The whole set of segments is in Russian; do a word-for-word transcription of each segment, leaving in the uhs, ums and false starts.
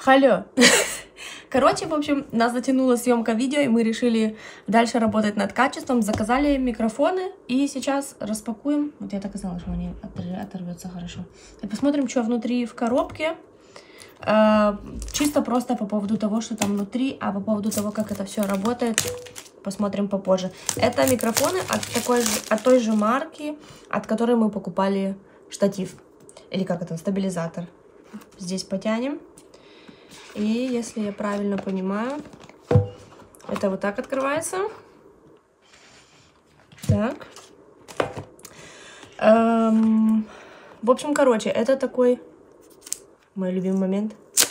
Халё. Короче, в общем, нас затянула съемка видео, и мы решили дальше работать над качеством. Заказали микрофоны, и сейчас распакуем. Вот я так и знала, что они оторвется хорошо. И посмотрим, что внутри в коробке. Чисто просто по поводу того, что там внутри, а по поводу того, как это все работает, посмотрим попозже. Это микрофоны от, такой же, от той же марки, от которой мы покупали штатив. Или как это, стабилизатор. Здесь потянем. И если я правильно понимаю, это вот так открывается. Так. Эм, в общем, короче, это такой мой любимый момент.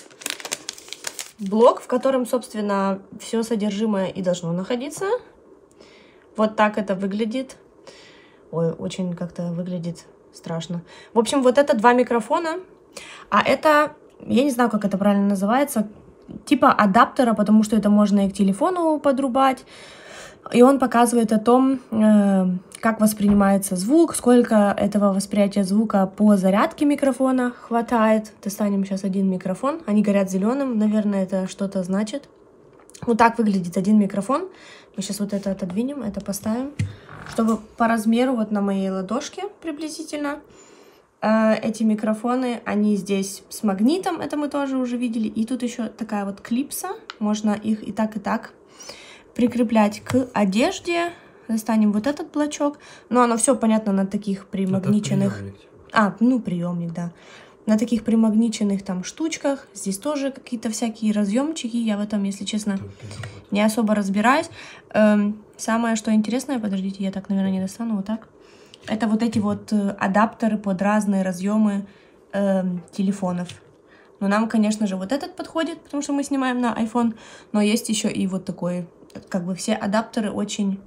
Блок, в котором, собственно, все содержимое и должно находиться. Вот так это выглядит. Ой, очень как-то выглядит страшно. В общем, вот это два микрофона. А это... Я не знаю, как это правильно называется, типа адаптера, потому что это можно и к телефону подрубать. И он показывает о том, э, как воспринимается звук, сколько этого восприятия звука по зарядке микрофона хватает. Достанем сейчас один микрофон. Они горят зеленым, наверное, это что-то значит. Вот так выглядит один микрофон. Мы сейчас вот это отодвинем, это поставим, чтобы по размеру вот на моей ладошке приблизительно. Эти микрофоны, они здесь с магнитом, это мы тоже уже видели. И тут еще такая вот клипса, можно их и так, и так прикреплять к одежде. Достанем вот этот блочок. Но оно все понятно на таких примагниченных... А, ну приемник, да. На таких примагниченных там штучках. Здесь тоже какие-то всякие разъемчики. Я в этом, если честно, не особо разбираюсь. Эм, самое, что интересное, подождите, я так, наверное, не достану, вот так. Это вот эти вот адаптеры под разные разъемы э, телефонов. Но нам, конечно же, вот этот подходит, потому что мы снимаем на iPhone. Но есть еще и вот такой, как бы все адаптеры очень...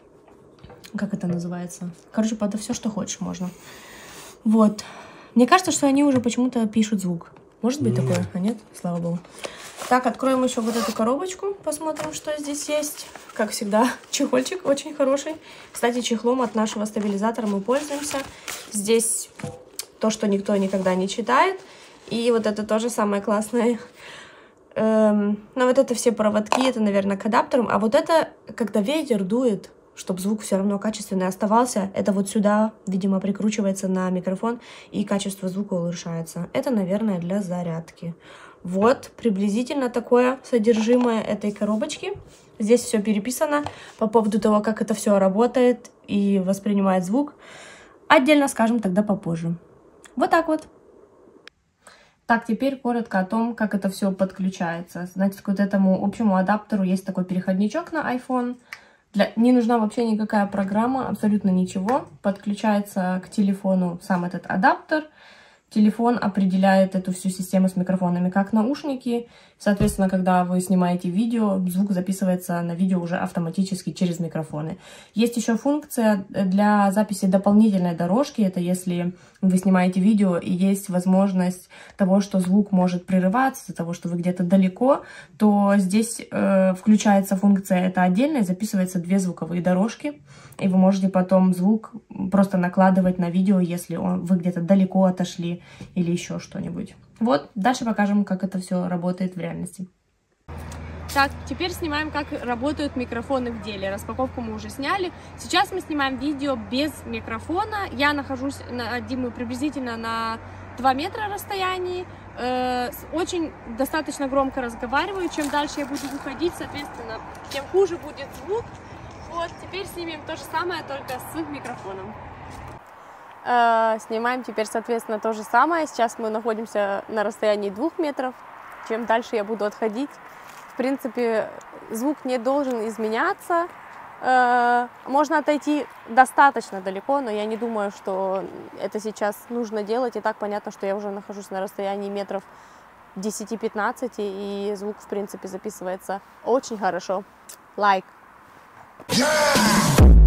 Как это называется? Короче, под все, что хочешь, можно. Вот. Мне кажется, что они уже почему-то пишут звук. Может быть такое? А нет? Слава богу. Так, откроем еще вот эту коробочку. Посмотрим, что здесь есть. Как всегда, чехольчик очень хороший. Кстати, чехлом от нашего стабилизатора мы пользуемся. Здесь то, что никто никогда не читает. И вот это тоже самое классное. Эм, но вот это все проводки, это, наверное, к адаптерам. А вот это, когда ветер дует, чтобы звук все равно качественный оставался, это вот сюда, видимо, прикручивается на микрофон, и качество звука улучшается. Это, наверное, для зарядки. Вот приблизительно такое содержимое этой коробочки. Здесь все переписано по поводу того, как это все работает и воспринимает звук. Отдельно скажем тогда попозже. Вот так вот. Так, теперь коротко о том, как это все подключается. Значит, к вот этому общему адаптеру есть такой переходничок на iPhone. Для... Не нужна вообще никакая программа, абсолютно ничего. Подключается к телефону сам этот адаптер. Телефон определяет эту всю систему с микрофонами как наушники. Соответственно, когда вы снимаете видео, звук записывается на видео уже автоматически через микрофоны. Есть еще функция для записи дополнительной дорожки. Это если вы снимаете видео и есть возможность того, что звук может прерываться, из-за того, что вы где-то далеко, то здесь э, включается функция «это отдельно» и записывается две звуковые дорожки. И вы можете потом звук просто накладывать на видео, если он, вы где-то далеко отошли или еще что-нибудь. Вот, дальше покажем, как это все работает в реальности. Так, теперь снимаем, как работают микрофоны в деле. Распаковку мы уже сняли. Сейчас мы снимаем видео без микрофона. Я нахожусь от Димы приблизительно на два метра расстоянии. Э, очень достаточно громко разговариваю. Чем дальше я буду уходить, соответственно, тем хуже будет звук. Вот, теперь снимем то же самое, только с микрофоном. Э, снимаем теперь, соответственно, то же самое. Сейчас мы находимся на расстоянии двух метров. Чем дальше я буду отходить, в принципе, звук не должен изменяться. Э, можно отойти достаточно далеко, но я не думаю, что это сейчас нужно делать. И так понятно, что я уже нахожусь на расстоянии метров десяти-пятнадцати, и звук, в принципе, записывается очень хорошо. Лайк! Yeah!